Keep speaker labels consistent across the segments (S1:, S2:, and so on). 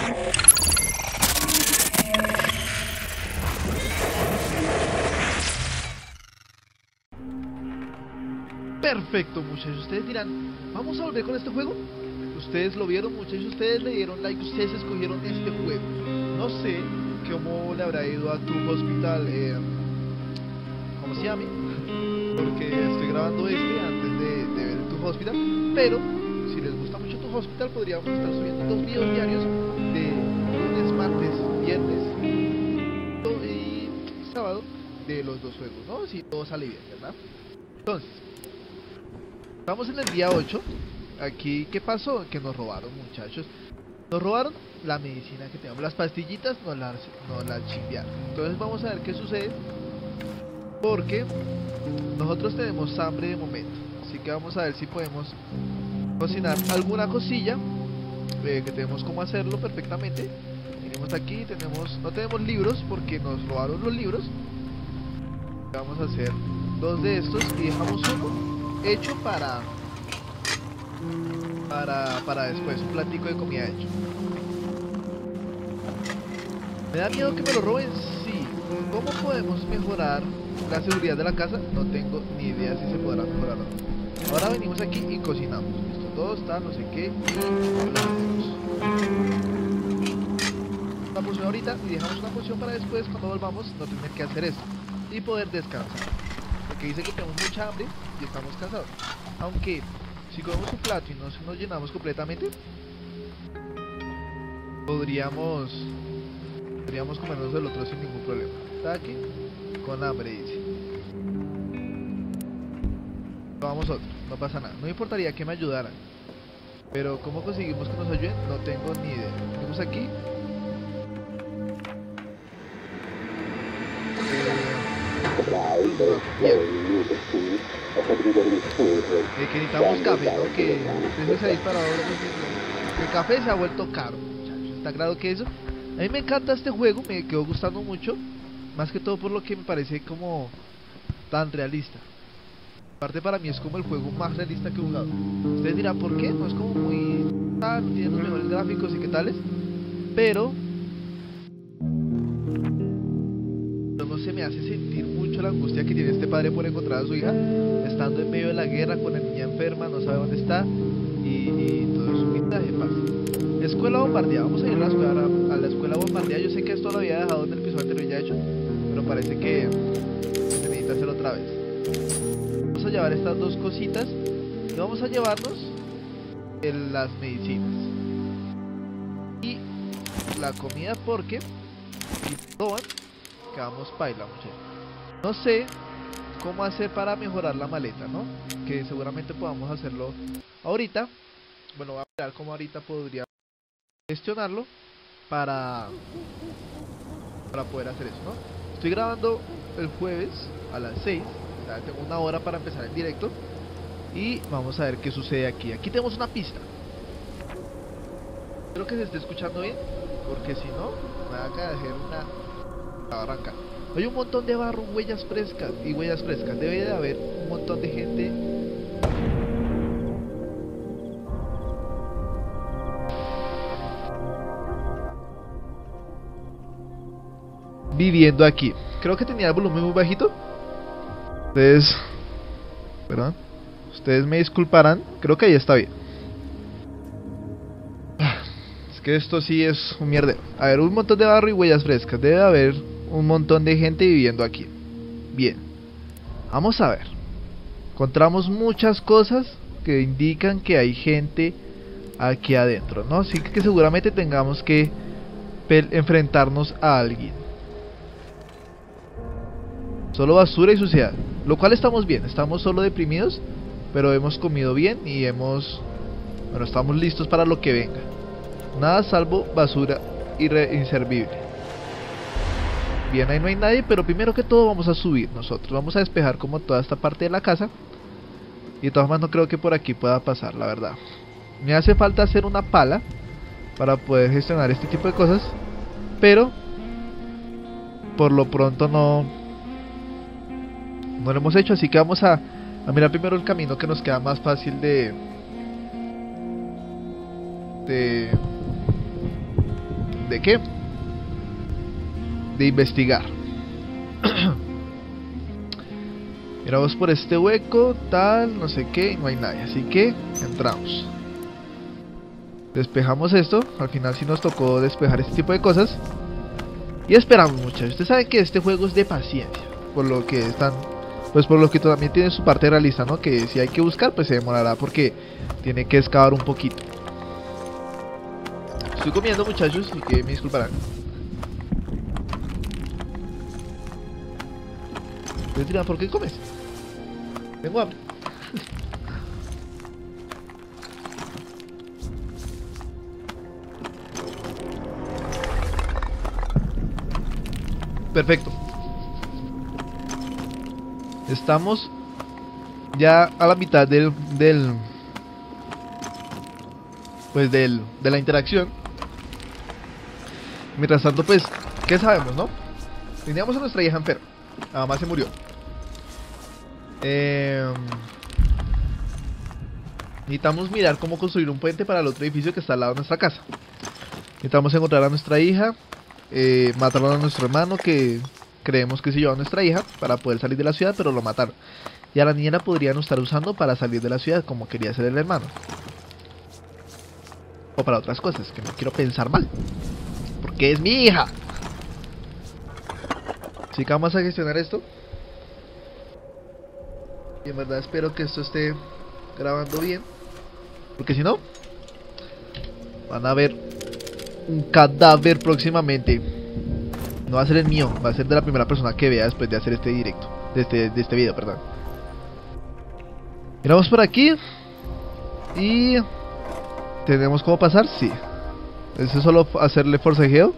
S1: Perfecto, muchachos, ustedes dirán, ¿vamos a volver con este juego? Ustedes lo vieron, muchachos, ustedes le dieron like, ustedes escogieron este juego. No sé cómo le habrá ido a tu hospital, ¿cómo se llame? Porque estoy grabando antes de ver tu hospital. Pero, si les gusta mucho tu hospital, podríamos estar subiendo 2 videos diarios de lunes, martes, viernes y sábado de los 2 juegos, ¿no? Si todo sale bien, ¿verdad? Entonces, estamos en el día 8. Aquí, ¿qué pasó? Que nos robaron, muchachos. Nos robaron la medicina que teníamos. Las pastillitas nos las chimbearon. Entonces vamos a ver qué sucede, porque nosotros tenemos hambre de momento. Así que vamos a ver si podemos cocinar alguna cosilla, que tenemos cómo hacerlo perfectamente. Tenemos aquí, no tenemos libros porque nos robaron los libros. Vamos a hacer 2 de estos y dejamos uno hecho para después, un platico de comida hecho. ¿Me da miedo que me lo roben? Sí. ¿Cómo podemos mejorar la seguridad de la casa? No tengo ni idea si se podrá mejorar o no. Ahora venimos aquí y cocinamos. Listo, todo está, no sé qué. Una porción ahorita y dejamos una porción para después, cuando volvamos, no tener que hacer esto y poder descansar. Porque dice que tenemos mucha hambre y estamos cansados. Aunque si comemos un plato y nos llenamos completamente, podríamos comernos el otro sin ningún problema. Está aquí con hambre, dice. Tomamos otro, no pasa nada. No me importaría que me ayudaran, pero ¿cómo conseguimos que nos ayuden? No tengo ni idea. Venimos aquí. Que necesitamos café, ¿no? Que eso se ha disparado. El café se ha vuelto caro, muchachos. Está claro que eso. A mí me encanta este juego, me quedó gustando mucho. Más que todo por lo que me parece como tan realista. Aparte, para mí es como el juego más realista que he jugado. Ustedes dirán, ¿por qué? No es como muy... no tiene los mejores gráficos y qué tales, pero no se me hace sentir mucho la angustia que tiene este padre por encontrar a su hija, estando en medio de la guerra con la niña enferma, no sabe dónde está, y todo es un mensaje de paz. Escuela bombardeada, vamos a ir a la escuela bombardeada. Yo sé que esto lo había dejado en el episodio anterior ya hecho, pero parece que se necesita hacer otra vez. Vamos a llevar estas 2 cositas y vamos a llevarnos las medicinas y la comida, porque si roban, quedamos paila, muchachos. No sé cómo hacer para mejorar la maleta, ¿no? Que seguramente podamos hacerlo ahorita. Bueno, voy a mirar cómo ahorita podría gestionarlo para poder hacer eso, ¿no? Estoy grabando el jueves a las 6. O sea, tengo 1 hora para empezar el directo. Y vamos a ver qué sucede aquí. Aquí tenemos una pista. Espero que se esté escuchando bien, porque si no, me va a caer una barranca. Hay un montón de barro, huellas frescas. Debe de haber un montón de gente viviendo aquí. Creo que tenía el volumen muy bajito. Ustedes me disculparán. Creo que ahí está bien. Es que esto sí es un mierdero. A ver, un montón de barro y huellas frescas. Debe haber un montón de gente viviendo aquí. Bien, vamos a ver. Encontramos muchas cosas que indican que hay gente aquí adentro, ¿no? Así que seguramente tengamos que enfrentarnos a alguien. Solo basura y suciedad, lo cual estamos bien. Estamos solo deprimidos, pero hemos comido bien y estamos listos para lo que venga. Nada salvo basura inservible. Bien, ahí no hay nadie, pero primero que todo vamos a subir nosotros. Vamos a despejar como toda esta parte de la casa. Y de todas maneras no creo que por aquí pueda pasar, la verdad. Me hace falta hacer una pala para poder gestionar este tipo de cosas, pero por lo pronto no lo hemos hecho, así que vamos a mirar primero el camino que nos queda más fácil de ¿de qué? De investigar. Miramos por este hueco, tal, no sé qué, no hay nadie, así que entramos. Despejamos esto, al final sí nos tocó despejar este tipo de cosas. Y esperamos, muchachos. Ustedes saben que este juego es de paciencia, por lo que están, pues por lo que también tiene su parte realista, ¿no? Que si hay que buscar, pues se demorará porque tiene que excavar un poquito. Estoy comiendo, muchachos, y que me disculparán. ¿Por qué comes? Tengo hambre. Perfecto. Estamos ya a la mitad de la interacción. Mientras tanto, pues, ¿qué sabemos, no? Teníamos a nuestra hija enferma. La mamá se murió. Necesitamos mirar cómo construir un puente para el otro edificio que está al lado de nuestra casa. Necesitamos encontrar a nuestra hija, matar a nuestro hermano que creemos que se llevó a nuestra hija para poder salir de la ciudad, pero lo mataron. Y a la niña la podrían estar usando para salir de la ciudad como quería hacer el hermano. O para otras cosas, que no quiero pensar mal. Porque es mi hija. Así que vamos a gestionar esto. Y en verdad espero que esto esté grabando bien, porque si no, van a ver un cadáver próximamente. No va a ser el mío, va a ser de la primera persona que vea después de hacer este directo, de este video, perdón. Miramos por aquí. Y tenemos cómo pasar, sí. Eso es solo hacerle forcejeo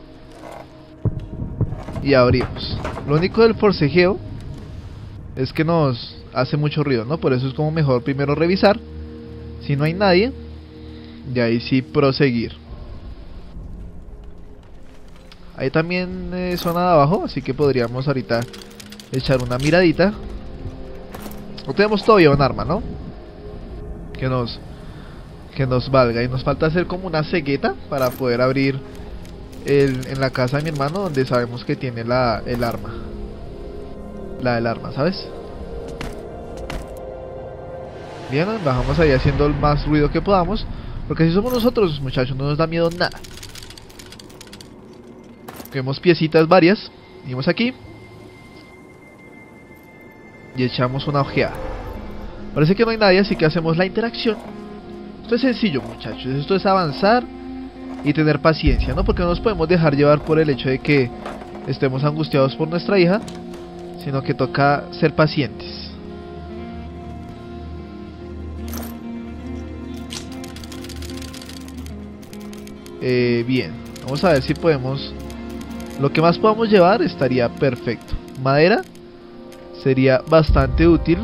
S1: y abrimos. Lo único del forcejeo es que nos hace mucho ruido, ¿no? Por eso es como mejor primero revisar si no hay nadie, y ahí sí proseguir. Ahí también zona de abajo, así que podríamos ahorita echar una miradita. No tenemos todavía un arma, ¿no? Que nos valga. Y nos falta hacer como una cegueta para poder abrir en la casa de mi hermano, donde sabemos que tiene el arma. La del arma, ¿sabes? Bien, bajamos ahí haciendo el más ruido que podamos, porque si somos nosotros, muchachos, no nos da miedo nada. Vemos piecitas varias, venimos aquí y echamos una ojeada. Parece que no hay nadie, así que hacemos la interacción. Esto es sencillo, muchachos, esto es avanzar y tener paciencia, ¿no? Porque no nos podemos dejar llevar por el hecho de que estemos angustiados por nuestra hija, sino que toca ser pacientes. Bien, vamos a ver si podemos. Lo que más podamos llevar estaría perfecto. Madera sería bastante útil.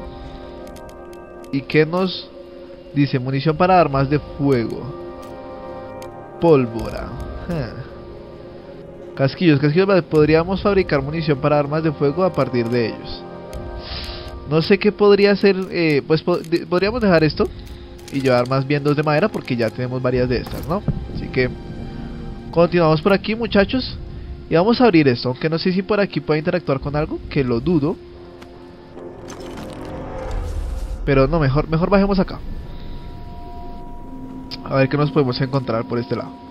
S1: ¿Y qué nos dice? Munición para armas de fuego. Pólvora. Casquillos. Podríamos fabricar munición para armas de fuego a partir de ellos. No sé qué podría ser. Pues podríamos dejar esto y llevar más bien dos de madera, porque ya tenemos varias de estas, ¿no? Así que continuamos por aquí, muchachos, y vamos a abrir esto, aunque no sé si por aquí puede interactuar con algo, que lo dudo. Pero no, mejor bajemos acá. A ver qué nos podemos encontrar por este lado.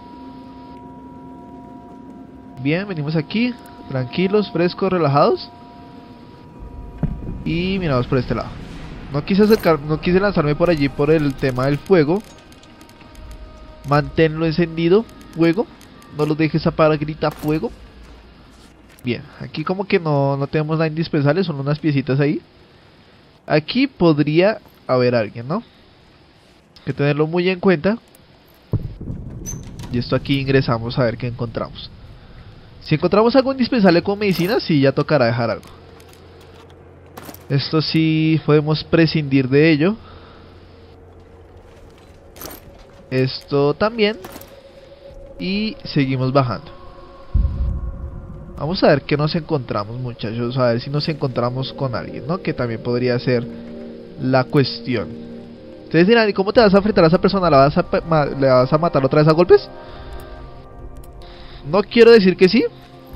S1: Bien, venimos aquí, tranquilos, frescos, relajados. Y miramos por este lado. No quise lanzarme por allí por el tema del fuego. Manténlo encendido, fuego. No lo dejes apagar, grita fuego. Bien, aquí como que no tenemos nada indispensable, son unas piecitas ahí. Aquí podría haber alguien, ¿no? Hay que tenerlo muy en cuenta. Y esto aquí ingresamos a ver qué encontramos. Si encontramos algo indispensable como medicina, sí, ya tocará dejar algo. Esto sí podemos prescindir de ello. Esto también. Y seguimos bajando. Vamos a ver qué nos encontramos, muchachos. A ver si nos encontramos con alguien, ¿no? Que también podría ser la cuestión. Ustedes dirán, ¿y cómo te vas a enfrentar a esa persona? ¿Le vas a matar otra vez a golpes? No quiero decir que sí,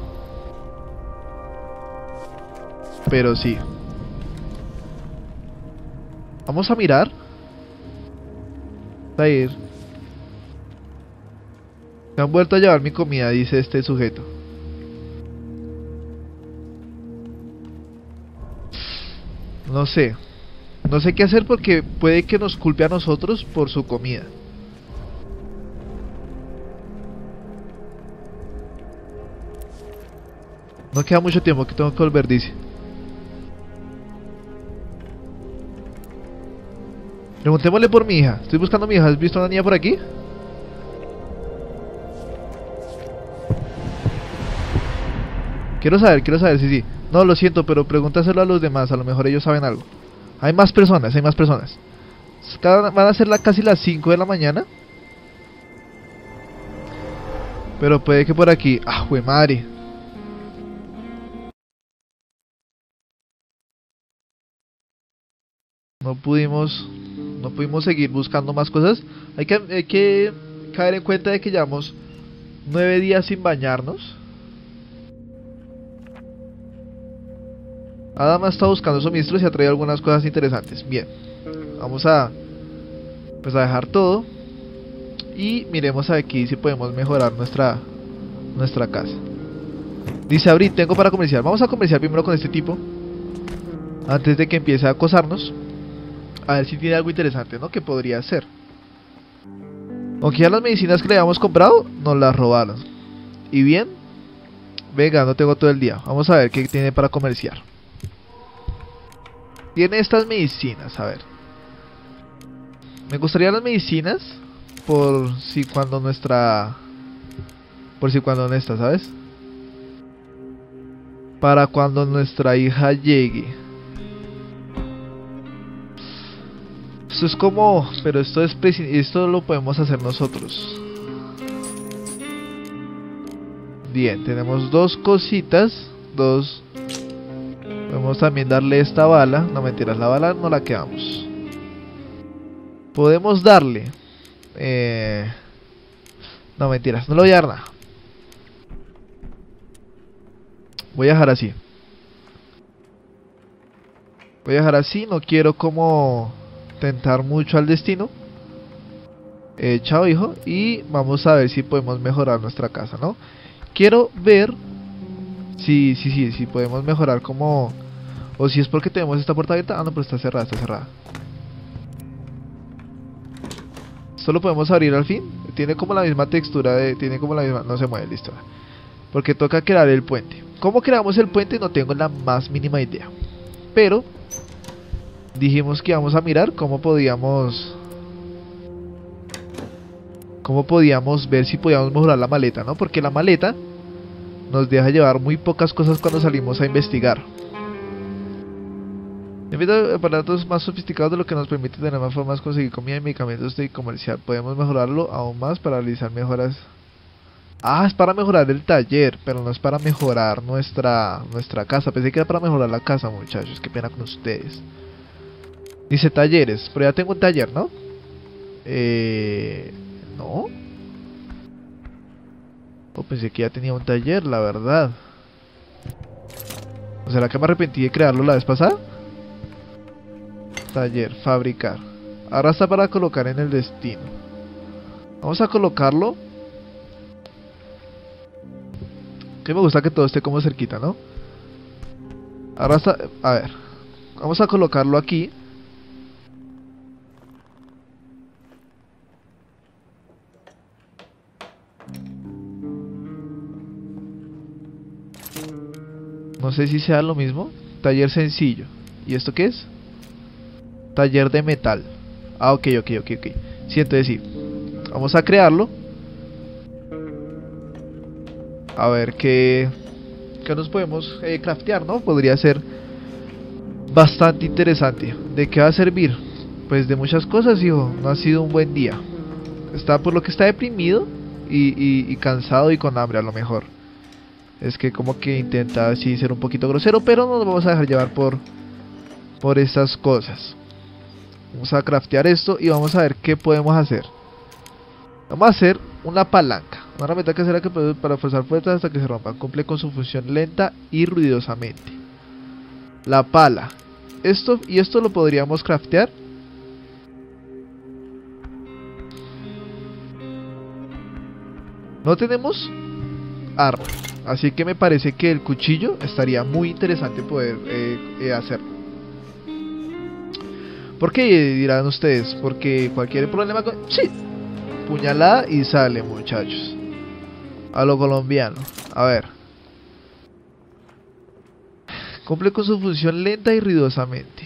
S1: pero sí. Vamos a mirar. A ir. Me han vuelto a llevar mi comida, dice este sujeto. No sé. No sé qué hacer porque puede que nos culpe a nosotros por su comida. No queda mucho tiempo que tengo que volver, dice. Preguntémosle por mi hija. Estoy buscando a mi hija. ¿Has visto a una niña por aquí? Quiero saber, sí, sí. No, lo siento, pero pregúntaselo a los demás. A lo mejor ellos saben algo. Hay más personas, hay más personas. Van a ser casi las 5 de la mañana. Pero puede que por aquí... ¡Ah, jue madre! No pudimos seguir buscando más cosas. Hay que caer en cuenta de que llevamos 9 días sin bañarnos. Adam ha estado buscando suministros y ha traído algunas cosas interesantes. Bien, vamos a dejar todo y miremos aquí si podemos mejorar nuestra casa. Dice Abrir, tengo para comerciar. Vamos a comerciar primero con este tipo antes de que empiece a acosarnos. A ver si tiene algo interesante, ¿no? Que podría ser. Aunque ya las medicinas que le habíamos comprado nos las robaron. Y bien, venga, no tengo todo el día. Vamos a ver qué tiene para comerciar. Tiene estas medicinas, a ver. Me gustaría las medicinas por si cuando no está, ¿sabes? Para cuando nuestra hija llegue. Esto es como, pero esto lo podemos hacer nosotros. Bien, tenemos dos cositas, podemos también darle esta bala. No, mentiras, la bala no la quedamos. Podemos darle no, mentiras, no le voy a dar nada. Voy a dejar así. No quiero como tentar mucho al destino. Chao, hijo. Y vamos a ver si podemos mejorar nuestra casa, ¿no? Quiero ver si podemos mejorar como... O si es porque tenemos esta puerta abierta. Ah, no, pero está cerrada, Esto lo podemos abrir al fin. Tiene como la misma textura tiene como la misma... No se mueve, listo. Porque toca crear el puente. ¿Cómo creamos el puente? No tengo la más mínima idea. Pero dijimos que íbamos a mirar cómo podíamos ver si podíamos mejorar la maleta, ¿no? Porque la maleta nos deja llevar muy pocas cosas cuando salimos a investigar. Debido a aparatos más sofisticados de lo que nos permite tener más formas de conseguir comida y medicamentos de comercial, podemos mejorarlo aún más para realizar mejoras. Ah, es para mejorar el taller, pero no es para mejorar nuestra casa. Pensé que era para mejorar la casa, muchachos. Qué pena con ustedes. Dice talleres, pero ya tengo un taller, ¿no? No. Oh, pensé que ya tenía un taller, la verdad. ¿O será que me arrepentí de crearlo la vez pasada? Taller, fabricar. Ahora está para colocar en el destino. Vamos a colocarlo. Que me gusta que todo esté como cerquita, ¿no? Ahora está... A ver. Vamos a colocarlo aquí. No sé si sea lo mismo. Taller sencillo. ¿Y esto qué es? Taller de metal. Ah, ok. Sí, entonces sí. Vamos a crearlo. A ver qué nos podemos craftear, ¿no? Podría ser bastante interesante. ¿De qué va a servir? Pues de muchas cosas, hijo. No ha sido un buen día. Por lo que está deprimido y cansado y con hambre a lo mejor. Es que como que intenta así ser un poquito grosero, pero no nos vamos a dejar llevar por estas cosas. Vamos a craftear esto y vamos a ver qué podemos hacer. Vamos a hacer una palanca. Una herramienta casera que puede para forzar puertas hasta que se rompan. Cumple con su función lenta y ruidosamente. La pala. Esto lo podríamos craftear. No tenemos arma, así que me parece que el cuchillo estaría muy interesante poder hacerlo. ¿Por qué dirán ustedes? Porque cualquier problema con... Sí, puñalada y sale, muchachos. A lo colombiano. A ver. Cumple con su función lenta y ruidosamente.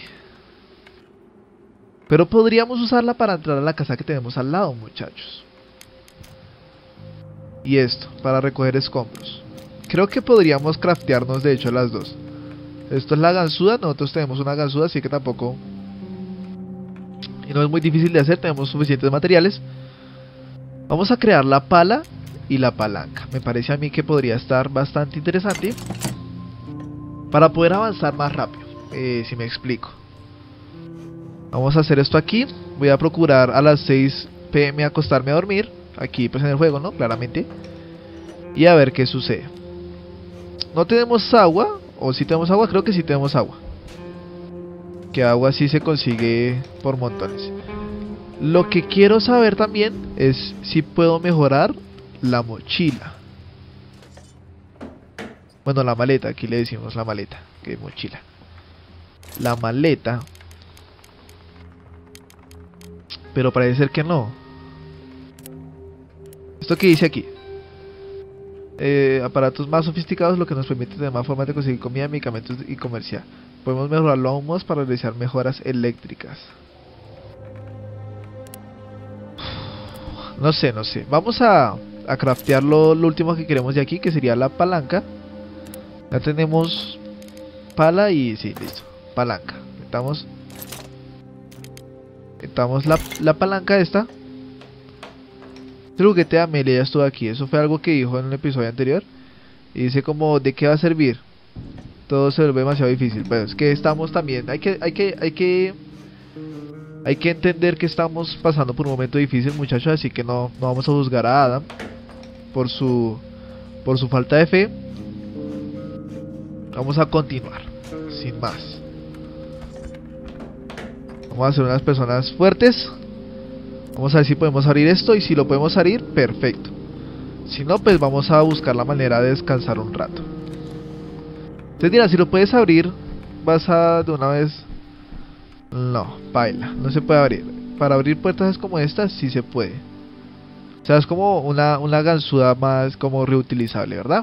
S1: Pero podríamos usarla para entrar a la casa que tenemos al lado, muchachos. Y esto, para recoger escombros. Creo que podríamos craftearnos de hecho las dos. Esto es la ganzúa, nosotros tenemos una ganzúa, así que tampoco... Y no es muy difícil de hacer, tenemos suficientes materiales. Vamos a crear la pala y la palanca. Me parece a mí que podría estar bastante interesante para poder avanzar más rápido, si me explico. Vamos a hacer esto aquí. Voy a procurar a las 6 p.m. acostarme a dormir. Aquí pues en el juego, ¿no? Claramente. Y a ver qué sucede. No tenemos agua. ¿O si tenemos agua? Creo que sí tenemos agua. Que agua sí se consigue por montones. Lo que quiero saber también es si puedo mejorar la mochila. Bueno, la maleta, aquí le decimos la maleta, que es mochila. La maleta. Pero parece ser que no. ¿Esto qué dice aquí? Aparatos más sofisticados, lo que nos permite tener más formas de conseguir comida, medicamentos y comercial. Podemos mejorarlo aún más para realizar mejoras eléctricas. No sé. Vamos a craftear lo último que queremos de aquí, que sería la palanca. Ya tenemos pala y... sí, listo. Palanca. Metamos la palanca esta. El juguete de Amelia ya estuvo aquí. Eso fue algo que dijo en el episodio anterior. Y dice como, ¿de qué va a servir? Todo se vuelve demasiado difícil. Pero es que estamos también... Hay que entender que estamos pasando por un momento difícil, muchachos. Así que no vamos a juzgar a Adam por su falta de fe. Vamos a continuar, sin más. Vamos a ser unas personas fuertes. Vamos a ver si podemos abrir esto. Y si lo podemos abrir, perfecto. Si no, pues vamos a buscar la manera de descansar un rato. Entonces dirán, si lo puedes abrir, vas a de una vez... No, baila, no se puede abrir. Para abrir puertas como estas, sí se puede. O sea, es como una ganzúa más como reutilizable, ¿verdad?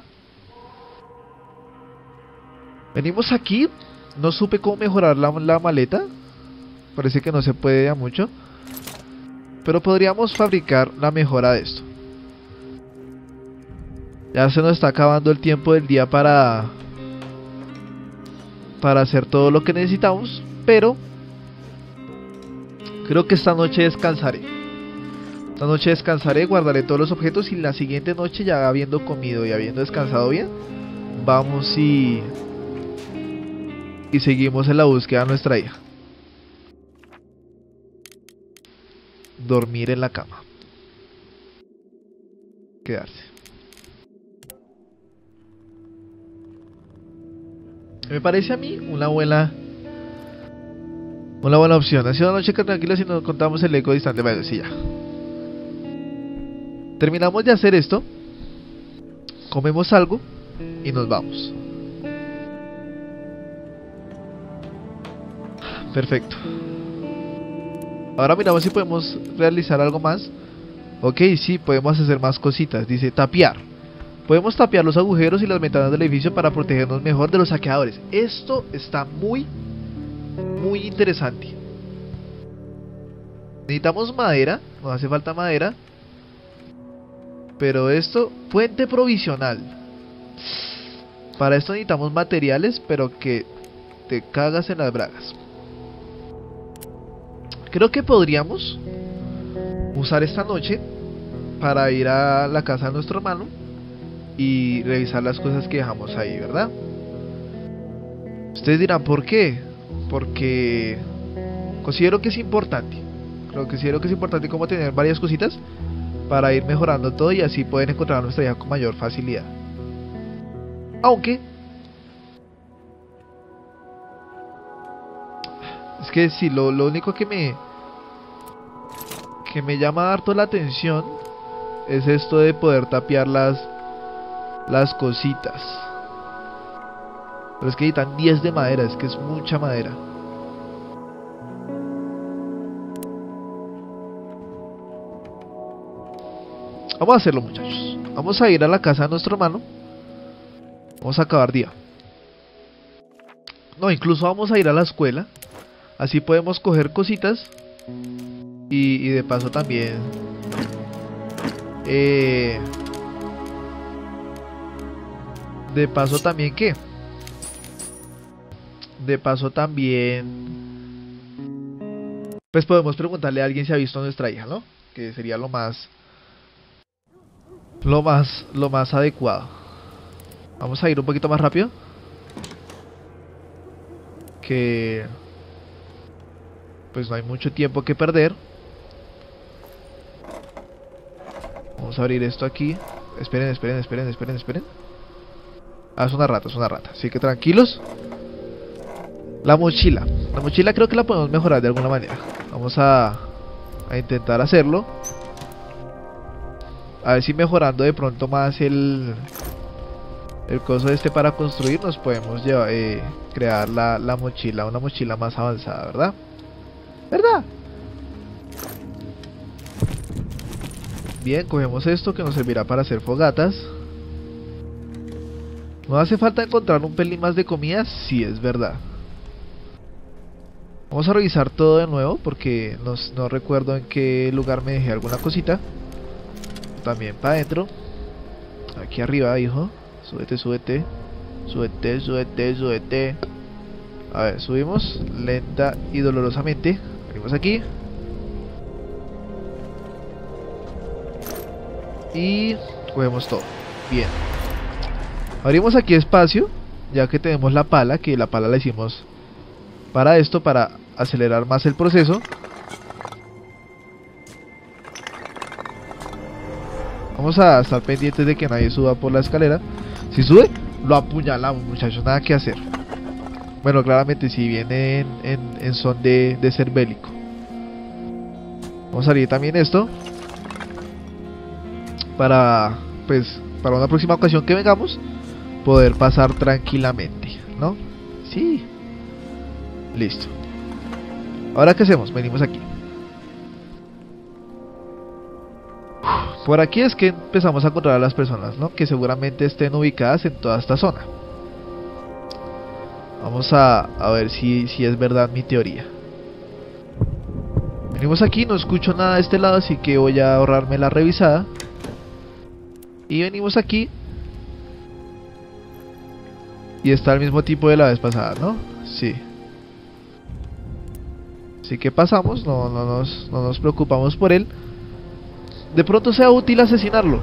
S1: Venimos aquí. No supe cómo mejorar la maleta. Parece que no se puede ya mucho. Pero podríamos fabricar la mejora de esto. Ya se nos está acabando el tiempo del día para hacer todo lo que necesitamos. Pero creo que esta noche descansaré. Guardaré todos los objetos. Y la siguiente noche, ya habiendo comido y habiendo descansado bien, vamos y seguimos en la búsqueda de nuestra hija. Dormir en la cama. Quedarse. Me parece a mí una buena opción. Ha sido una noche tranquila si nos contamos el eco distante. Bueno, sí, ya. Terminamos de hacer esto. Comemos algo y nos vamos. Perfecto. Ahora miramos si podemos realizar algo más. Ok, sí, podemos hacer más cositas. Dice tapiar. Podemos tapiar los agujeros y las ventanas del edificio para protegernos mejor de los saqueadores. Esto está muy interesante. Necesitamos madera. Nos hace falta madera. Pero esto, puente provisional. Para esto necesitamos materiales, pero que te cagas en las bragas. Creo que podríamos usar esta noche para ir a la casa de nuestro hermano y revisar las cosas que dejamos ahí, ¿verdad? Ustedes dirán, ¿por qué? Porque considero que es importante. Considero que es importante como tener varias cositas para ir mejorando todo y así pueden encontrar nuestra hija con mayor facilidad. Aunque es que sí, lo único que me llama harto la atención es esto de poder tapiar las cositas. Pero es que necesitan 10 de madera, es que es mucha madera. Vamos a hacerlo, muchachos. Vamos a ir a la casa de nuestro hermano. Vamos a acabar día. No, incluso vamos a ir a la escuela. Así podemos coger cositas. Y de paso también de paso también ¿qué? De paso también pues podemos preguntarle a alguien si ha visto a nuestra hija, ¿no? Que sería lo más adecuado. Vamos a ir un poquito más rápido, que pues no hay mucho tiempo que perder. Vamos a abrir esto aquí. Esperen. Ah, es una rata, así que tranquilos. La mochila creo que la podemos mejorar de alguna manera. Vamos a intentar hacerlo. A ver si mejorando de pronto más el coso este para construir, nos podemos llevar, crear la mochila, una mochila más avanzada, ¿verdad? Bien, cogemos esto que nos servirá para hacer fogatas. ¿No hace falta encontrar un pelín más de comida? Sí, es verdad. Vamos a revisar todo de nuevo porque no recuerdo en qué lugar me dejé alguna cosita. También para adentro. Aquí arriba, hijo. Súbete. A ver, subimos lenta y dolorosamente. Venimos aquí. Y cogemos todo. Bien. Abrimos aquí espacio, ya que tenemos la pala, que la pala la hicimos para esto, para acelerar más el proceso. Vamos a estar pendientes de que nadie suba por la escalera. Si sube, lo apuñalamos, muchachos, nada que hacer. Bueno, claramente si viene en son de ser bélico. Vamos a abrir también esto para, pues, para una próxima ocasión que vengamos, poder pasar tranquilamente, ¿no? Sí. Listo. Ahora, ¿qué hacemos? Venimos aquí. Por aquí es que empezamos a encontrar a las personas, ¿no? Que seguramente estén ubicadas en toda esta zona. Vamos a ver si es verdad mi teoría. Venimos aquí, no escucho nada de este lado, así que voy a ahorrarme la revisada. Y venimos aquí. Y está el mismo tipo de la vez pasada, ¿no? Sí. Así que pasamos, no nos preocupamos por él. De pronto sea útil asesinarlo.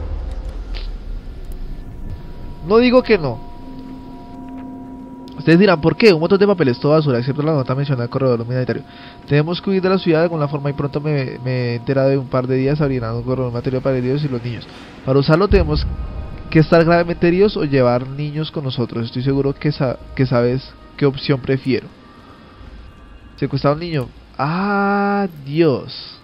S1: No digo que no. Ustedes dirán, ¿por qué? Un montón de papeles, toda basura, excepto la nota mencionada del corredor humanitario. Tenemos que huir de la ciudad de alguna forma y pronto me he enterado de un par de días abrirán un corredor humanitario para heridos y los niños. Para usarlo tenemos que estar gravemente heridos o llevar niños con nosotros. Estoy seguro que sabes qué opción prefiero. Secuestrar a un niño. ¡Ah, Dios!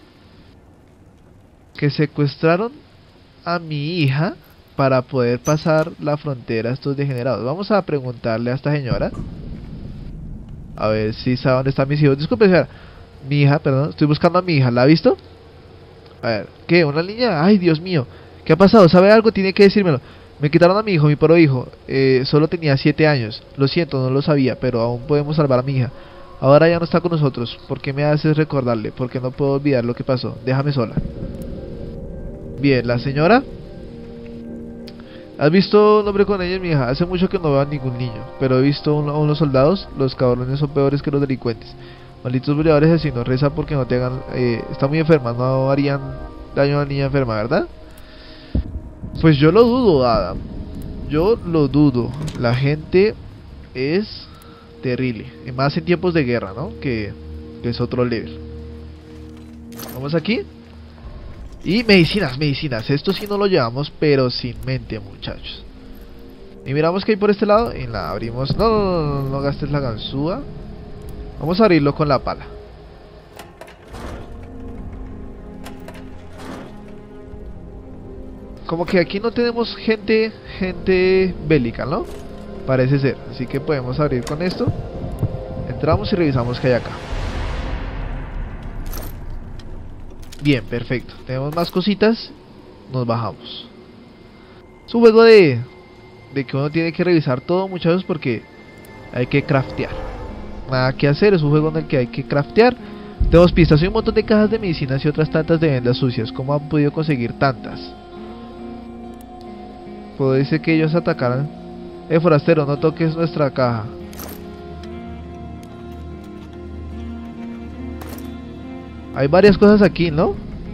S1: Que secuestraron a mi hija para poder pasar la frontera a estos degenerados. Vamos a preguntarle a esta señora, a ver si sabe dónde están mis hijos. Disculpe, señora. Mi hija, perdón, estoy buscando a mi hija. ¿La ha visto? A ver, ¿qué? ¿Una niña? Ay, Dios mío. ¿Qué ha pasado? ¿Sabe algo? Tiene que decírmelo. Me quitaron a mi hijo, mi pobre hijo. Solo tenía 7 años. Lo siento, no lo sabía, pero aún podemos salvar a mi hija. Ahora ya no está con nosotros. ¿Por qué me haces recordarle? Porque no puedo olvidar lo que pasó. Déjame sola. Bien, la señora. ¿Has visto un hombre con ella, mi hija? Hace mucho que no veo a ningún niño, pero he visto a unos soldados. Los cabrones son peores que los delincuentes. Malditos violadores asesinos. Reza porque no te hagan... está muy enferma, no harían daño a la niña enferma, ¿verdad? Pues yo lo dudo, Adam. Yo lo dudo. La gente es terrible, y más en tiempos de guerra, ¿no? Que es otro level. Vamos aquí. Y medicinas, medicinas. Esto sí no lo llevamos, pero sin mente, muchachos. Y miramos que hay por este lado y la abrimos. No, no, no, no, no gastes la ganzúa. Vamos a abrirlo con la pala. Como que aquí no tenemos gente bélica, ¿no? Parece ser. Así que podemos abrir con esto. Entramos y revisamos qué hay acá. Bien, perfecto. Tenemos más cositas. Nos bajamos. Es un juego de que uno tiene que revisar todo, muchachos, porque hay que craftear. Nada que hacer, es un juego en el que hay que craftear. Tenemos pistas, hay un montón de cajas de medicinas y otras tantas de vendas sucias. ¿Cómo han podido conseguir tantas? Puede ser que ellos atacaran. Forastero, no toques nuestra caja. Hay varias cosas aquí, ¿no?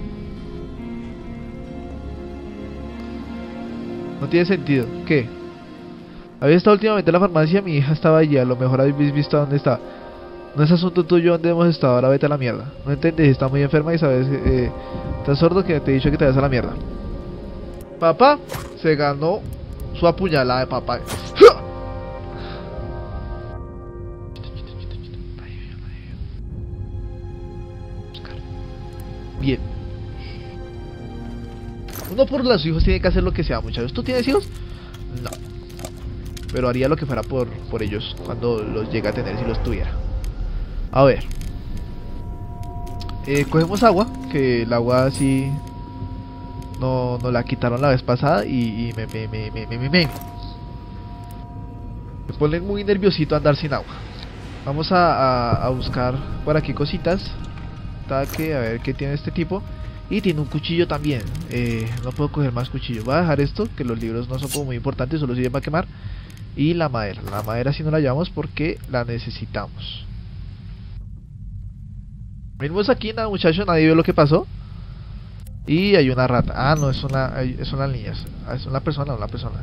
S1: No tiene sentido. ¿Qué? Había estado últimamente en la farmacia, mi hija estaba allí. A lo mejor habéis visto dónde está. No es asunto tuyo dónde hemos estado, ahora vete a la mierda. No entendés, está muy enferma y sabes, estás sordo que te he dicho que te vayas a la mierda. Papá se ganó su apuñalada de papá. Bien. Uno por los hijos tiene que hacer lo que sea, muchachos. ¿Tú tienes hijos? No. Pero haría lo que fuera por ellos cuando los llegue a tener, si los tuviera. A ver. Cogemos agua, que el agua sí no la quitaron la vez pasada y me pone muy nerviosito andar sin agua. Vamos a buscar por aquí cositas. Ataque, a ver qué tiene este tipo. Y tiene un cuchillo también. No puedo coger más cuchillo. Voy a dejar esto, que los libros no son como muy importantes, solo sirven para quemar. Y la madera sí no la llevamos porque la necesitamos. Venimos aquí, nada, muchachos, nadie vio lo que pasó. Y hay una rata. Ah, no, es una niña. Es una persona,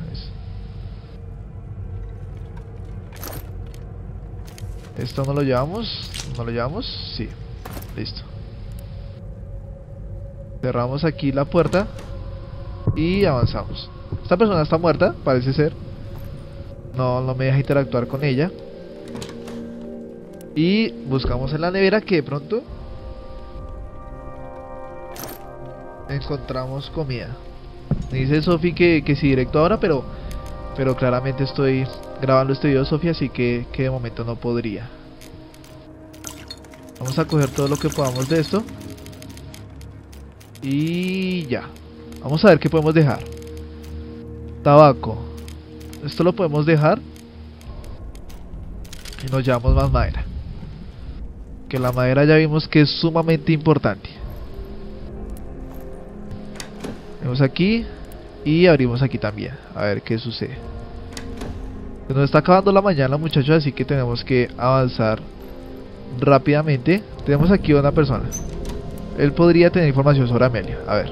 S1: Esto no lo llevamos. ¿No lo llevamos? Sí. Listo. Cerramos aquí la puerta. Y avanzamos. Esta persona está muerta, parece ser. No me deja interactuar con ella. Y buscamos en la nevera que de pronto encontramos comida. Me dice Sofi que sí directo ahora, pero claramente estoy grabando este video, Sofi, así que de momento no podría. Vamos a coger todo lo que podamos de esto. Y ya. Vamos a ver qué podemos dejar. Tabaco. Esto lo podemos dejar. Y nos llevamos más madera. Que la madera ya vimos que es sumamente importante. Vemos aquí. Y abrimos aquí también. A ver qué sucede. Se nos está acabando la mañana, muchachos, así que tenemos que avanzar rápidamente. Tenemos aquí a una persona. Él podría tener información sobre Amelia. A ver.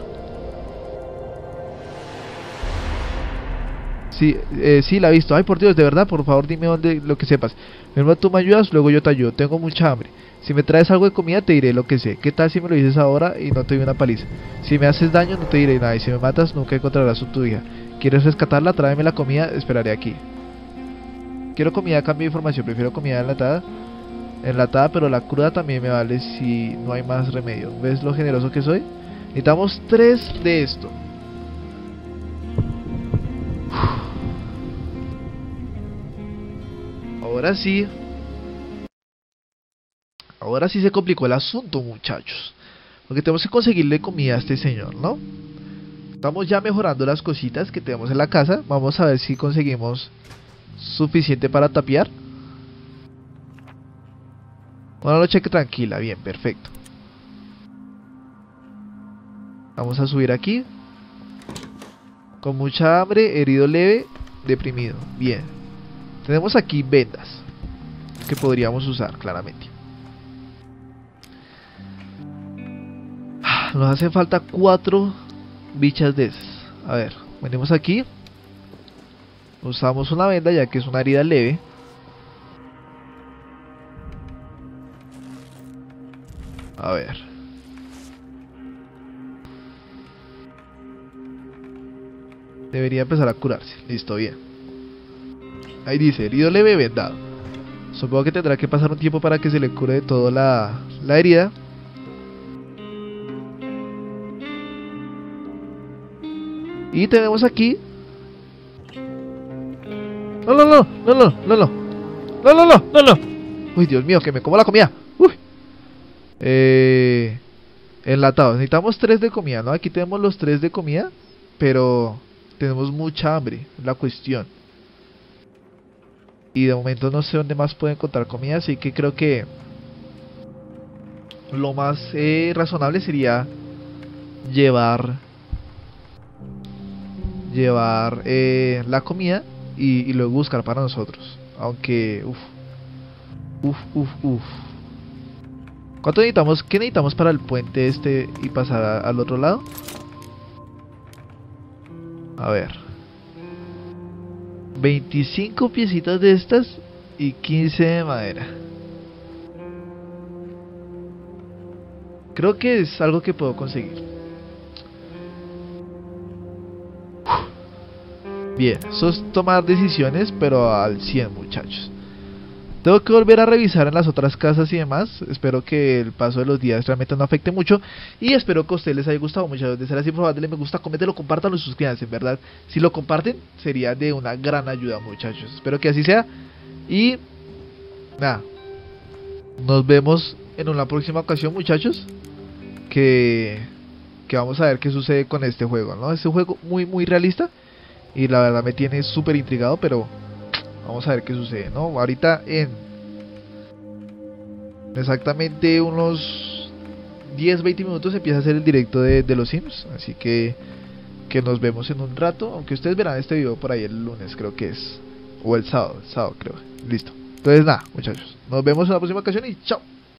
S1: Sí, la he visto. Ay, por Dios, de verdad, por favor dime dónde, lo que sepas. Primero tú me ayudas, luego yo te ayudo. Tengo mucha hambre. Si me traes algo de comida te diré lo que sé. ¿Qué tal si me lo dices ahora y no te doy una paliza? Si me haces daño no te diré nada. Y si me matas nunca encontrarás a tu hija. ¿Quieres rescatarla? Tráeme la comida, esperaré aquí. Quiero comida a cambio de información. Prefiero comida enlatada, pero la cruda también me vale si no hay más remedio. ¿Ves lo generoso que soy? Necesitamos 3 de esto. Ahora sí. Ahora sí se complicó el asunto, muchachos. Porque tenemos que conseguirle comida a este señor, ¿no? Estamos ya mejorando las cositas que tenemos en la casa. Vamos a ver si conseguimos suficiente para tapiar. Una noche que tranquila, bien, perfecto. Vamos a subir aquí. Con mucha hambre, herido leve, deprimido, bien. Tenemos aquí vendas que podríamos usar, claramente. Nos hacen falta 4 bichas de esas. A ver, venimos aquí. Usamos una venda ya que es una herida leve. A ver. Debería empezar a curarse. Listo, bien. Ahí dice, herido leve, vendado. Supongo que tendrá que pasar un tiempo para que se le cure de todo la herida. Y tenemos aquí... No, no, no, no, no, no, no. No, no, no, no, no. Uy, Dios mío, que me como la comida. Uy. Enlatados. Necesitamos 3 de comida, ¿no? Aquí tenemos los 3 de comida, pero tenemos mucha hambre, es la cuestión. Y de momento no sé dónde más puedo encontrar comida, así que creo que lo más razonable sería llevar la comida y luego buscar para nosotros. Aunque, uff. ¿Cuánto necesitamos? ¿Qué necesitamos para el puente este y pasar al otro lado? A ver. 25 piecitas de estas y 15 de madera. Creo que es algo que puedo conseguir. Bien, eso es tomar decisiones, pero al 100, muchachos. Tengo que volver a revisar en las otras casas y demás. Espero que el paso de los días realmente no afecte mucho. Y espero que a ustedes les haya gustado, muchachos. De ser así, por favor, denle me gusta, coméntenlo, compártanlo y suscríbanse, en verdad. Si lo comparten, sería de una gran ayuda, muchachos. Espero que así sea. Y nada, nos vemos en una próxima ocasión, muchachos. Que vamos a ver qué sucede con este juego, ¿no? Es un juego muy realista. Y la verdad me tiene súper intrigado, pero vamos a ver qué sucede, ¿no? Ahorita en exactamente unos 10-20 minutos empieza a hacer el directo de los Sims. Así que nos vemos en un rato. Aunque ustedes verán este video por ahí el lunes, creo que es. O el sábado creo. Listo. Entonces nada, muchachos. Nos vemos en la próxima ocasión y chao.